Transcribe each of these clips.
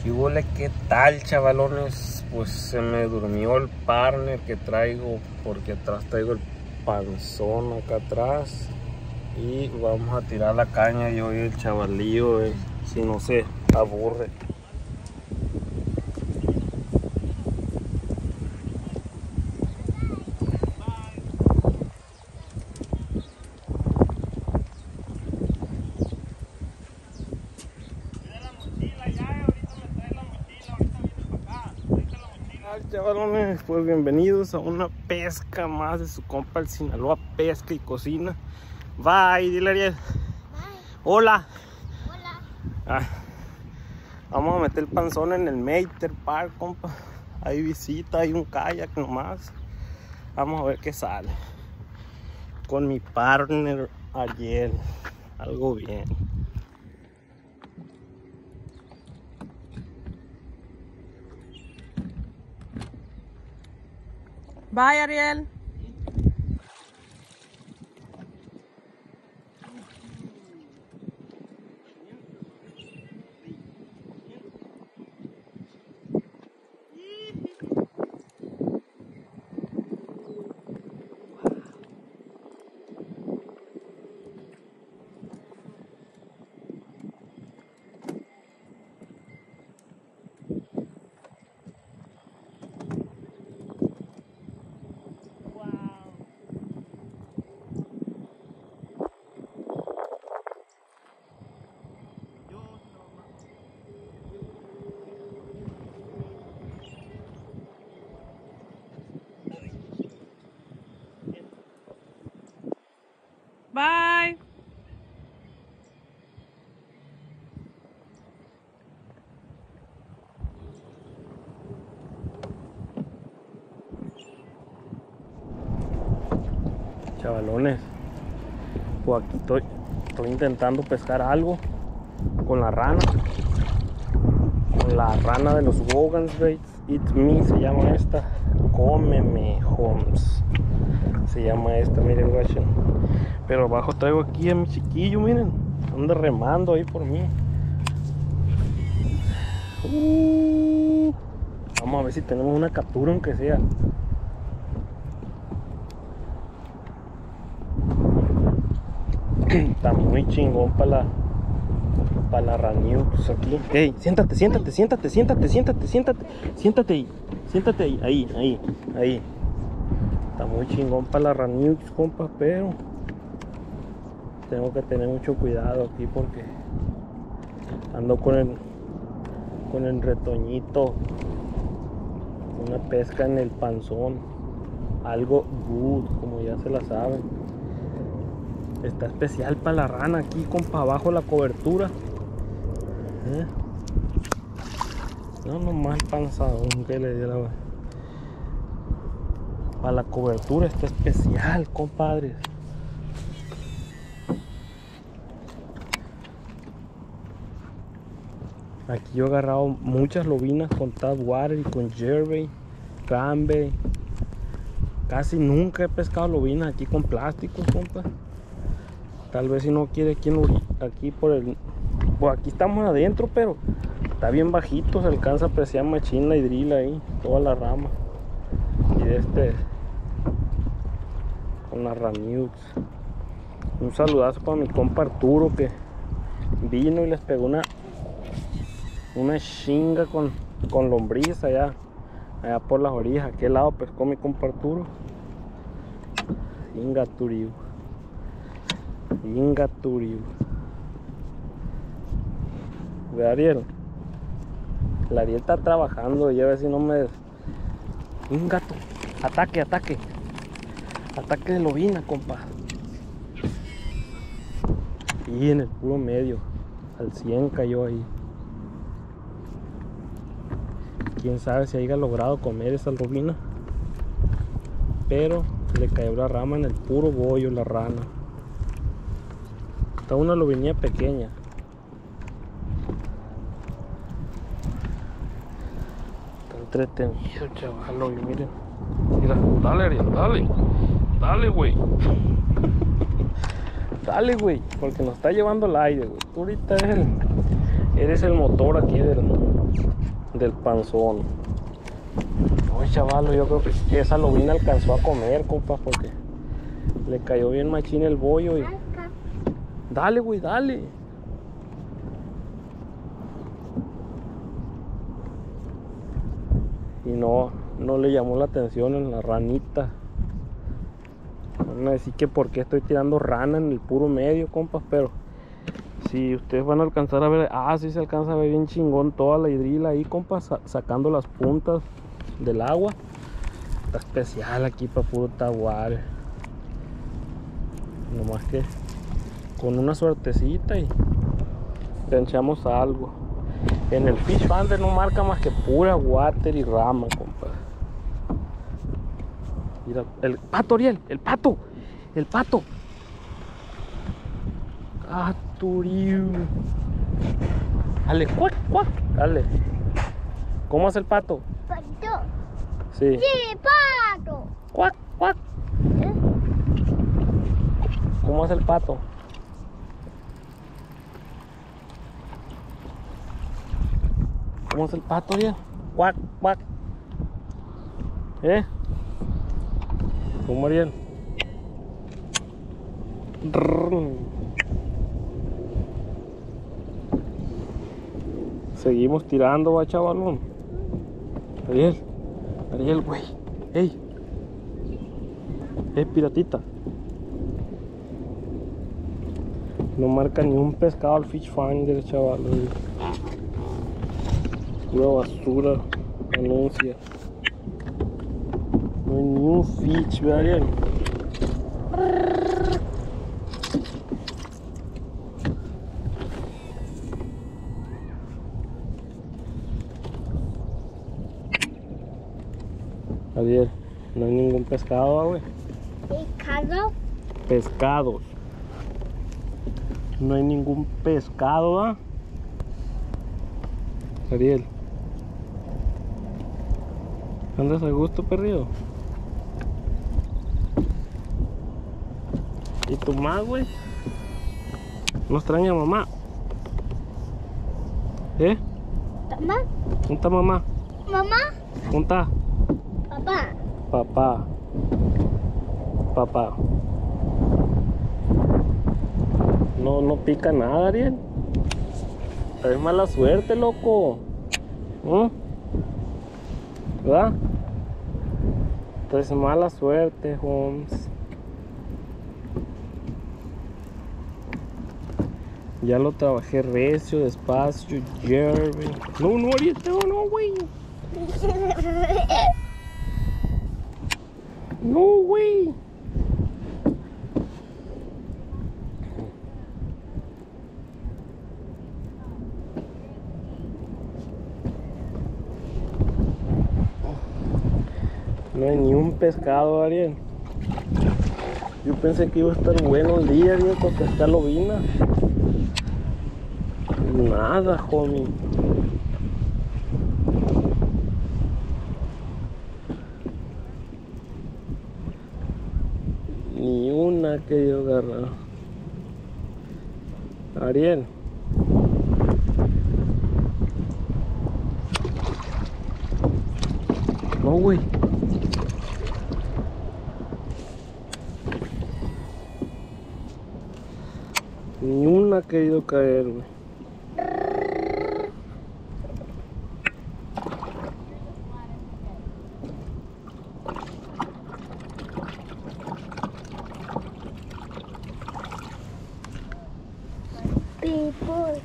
Y huele, ¿qué tal, chavalones? Pues se me durmió el partner que traigo, porque atrás traigo el panzón acá atrás. Y vamos a tirar la caña y hoy el chavalío, si no se aburre. Chavalones, pues bienvenidos a una pesca más de su compa el Sinaloa Pesca y Cocina. Bye, dile Ariel. Bye. Hola. Hola. Vamos a meter el panzón en el Meter Park, compa. Hay visita, hay un kayak nomás. Vamos a ver qué sale. Con mi partner Ariel. Algo bien. Bye, Ariel. Bye. Chavalones, pues aquí estoy intentando pescar algo con la rana. Con la rana de los Wogan's Baits. Eat Me se llama esta. Cómeme, Holmes. Se llama esta, miren, guachen. Pero abajo traigo aquí a mi chiquillo, miren. Anda remando ahí por mí. Vamos a ver si tenemos una captura, aunque sea. Está muy chingón para la Raniux aquí. Hey, siéntate ahí. Está muy chingón para la Raniux, compa, pero tengo que tener mucho cuidado aquí porque ando con el retoñito. Una pesca en el panzón. Algo good, como ya se la saben. Está especial para la rana aquí, compa, abajo la cobertura. No, nomás el panzadón que le dio la... Para la cobertura está especial, compadres. Aquí yo he agarrado muchas lobinas con Tadwater y con Jervey, Cranberry. Casi nunca he pescado lobinas aquí con plásticos, compa. Tal vez si no quiere aquí por el... Pues aquí estamos adentro, pero está bien bajito, se alcanza a apreciar machín la hidrila ahí, toda la rama. Y con la Raniux. Un saludazo para mi compa Arturo, que vino y les pegó una chinga con lombriz allá por las orillas. Aquel lado pescó mi compa Arturo. Ingaturiu. Ve, Ariel. El Ariel está trabajando y a ver si no me... Un gato. Ataque de lobina, compa. Y en el puro medio. Al 100 cayó ahí. Quién sabe si haya logrado comer esa lobina. Pero le cayó la rama en el puro bollo, la rana. Está una lobinilla pequeña. Está entretenido, chaval. Y miren. Mira, dale, Ariel, dale, güey. Dale, güey, porque nos está llevando el aire, güey. Tú ahorita eres el motor aquí del del panzón. Oye, chaval, yo creo que esa lobina alcanzó a comer, compa, porque le cayó bien machín el bollo y... Dale, güey, dale. Y no le llamó la atención en la ranita. Van a decir que por qué estoy tirando rana en el puro medio, compas, pero si ustedes van a alcanzar a ver, sí se alcanza a ver bien chingón toda la hidrila ahí, compas, sacando las puntas del agua. Está especial aquí para puro taguare. Nomás que con una suertecita y ganchamos algo. En el Fish Finder no marca más que pura water y rama, compa. Mira, el pato, Ariel, el pato. Turiu. Dale, cuac, cuac, dale. ¿Cómo hace el pato? Pato. Sí. Sí, pato. Cuac, cuac. ¿Cómo hace el pato? ¿Cómo hace el pato, Ariel? Cuac, cuac. ¿Cómo, Ariel? Seguimos tirando, va, chavalón. Ariel, güey. Ey, piratita. No marca ni un pescado al Fish Finder, chaval. Pura basura anuncia. No hay ni un fish, ¿ve, Ariel? Ariel, no hay ningún pescado, güey. ¿Pescado? Pescados. No hay ningún pescado, ¿ah? Ariel. ¿Andas a gusto, perrillo? ¿Y tu mamá, güey? ¿No extraña a mamá? ¿Mamá? ¿Dónde está mamá? ¿Mamá? ¿Dónde está? Papá. Papá. No pica nada, Ariel. Traes mala suerte, loco. ¿Verdad? Traes mala suerte, Holmes. Ya lo trabajé recio, despacio, Jerry. No, Ariel, no, güey. No, güey. No hay ni un pescado, Ariel. Yo pensé que iba a estar bueno el día, Ariel, para pescar lobina. Nada, homie. Ni una que yo agarrar. Ariel. No, güey. Ni una ha querido caer, güey. People.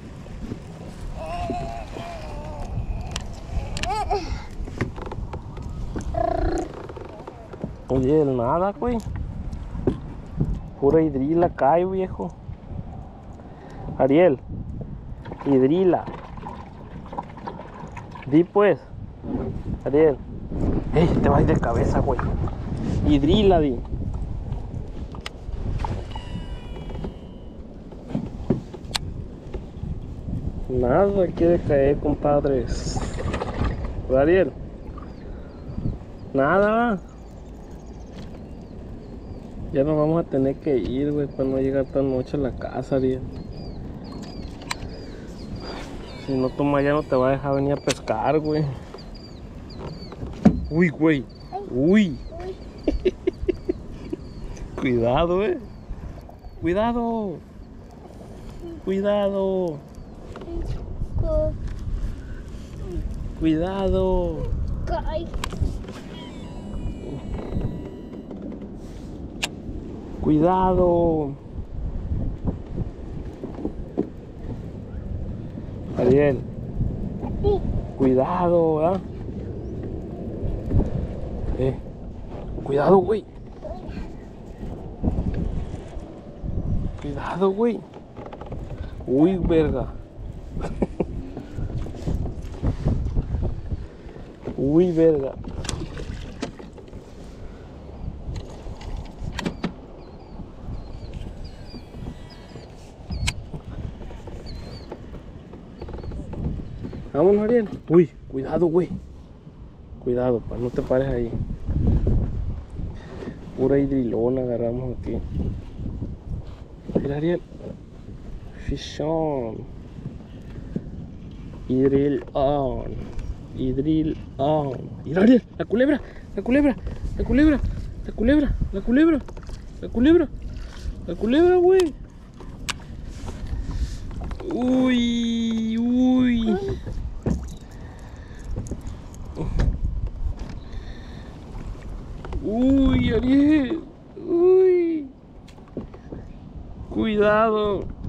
Oye, nada, güey. Pura hidrila cae, viejo. Ariel, hidrila. Di pues. Ariel. Ey, te vas de cabeza, güey. Hidrila, di. Nada quiere caer, compadres. Ariel. Nada. Ya nos vamos a tener que ir, güey, para no llegar tan noche a la casa, Ariel. Si no, tu mamá ya no te va a dejar venir a pescar, güey. Uy, güey. Uy. Cuidado, Cuidado. Cuidado. Cuidado. Cae. Cuidado. Ariel. Cuidado, ¿verdad? Cuidado, güey. Cuidado, güey. Uy, verga. Uy, verga. Vámonos, Ariel. Uy, cuidado, güey. Cuidado, no te pares ahí. Pura hidrilona agarramos aquí. Mira, Ariel. Fish on. Hidril on. Hidril on. Mira, Ariel. La culebra. La culebra. La culebra. La culebra. La culebra. La culebra. La culebra, güey. Uy. Uy. Uy, Ariel. Uy. Cuidado.